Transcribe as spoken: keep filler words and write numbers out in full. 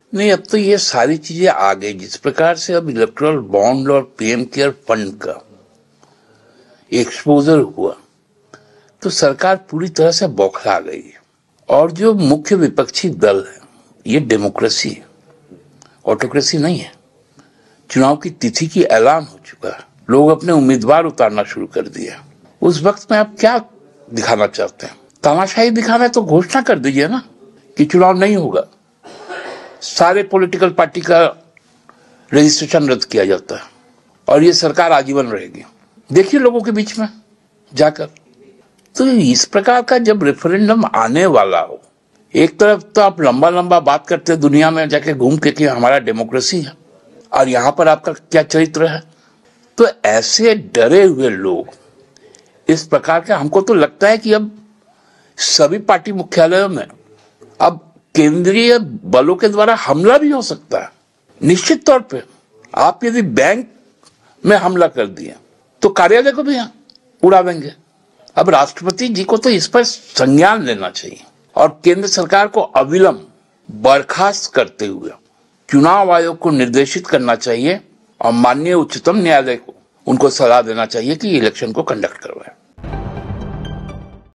नहीं, अब तो ये सारी चीजें आ गई। जिस प्रकार से अब इलेक्टोरल बॉन्ड और पीएम केयर फंड का एक्सपोजर हुआ तो सरकार पूरी तरह से बौखला गई है। और जो मुख्य विपक्षी दल है, ये डेमोक्रेसी है, ऑटोक्रेसी नहीं है। चुनाव की तिथि की ऐलान हो चुका है, लोग अपने उम्मीदवार उतारना शुरू कर दिया। उस वक्त में आप क्या दिखाना चाहते हैं? तानाशाही दिखाना है तो घोषणा कर दीजिए ना कि चुनाव नहीं होगा, सारे पॉलिटिकल पार्टी का रजिस्ट्रेशन रद्द किया जाता है और ये सरकार आजीवन रहेगी। देखिए लोगों के बीच में जाकर। तो इस प्रकार का जब रेफरेंडम आने वाला हो, एक तरफ तो आप लंबा लंबा बात करते हैं दुनिया में जाके घूम के कि हमारा डेमोक्रेसी है, और यहां पर आपका क्या चरित्र है। तो ऐसे डरे हुए लोग इस प्रकार के, हमको तो लगता है कि अब सभी पार्टी मुख्यालयों में अब केंद्रीय बलों के द्वारा हमला भी हो सकता है। निश्चित तौर पे आप यदि बैंक में हमला कर दिए तो कार्यालय को भी उड़ा देंगे। अब राष्ट्रपति जी को तो इस पर संज्ञान लेना चाहिए और केंद्र सरकार को अविलंब बर्खास्त करते हुए चुनाव आयोग को निर्देशित करना चाहिए और माननीय उच्चतम न्यायालय को उनको सलाह देना चाहिए कि इलेक्शन को कंडक्ट करवाएं।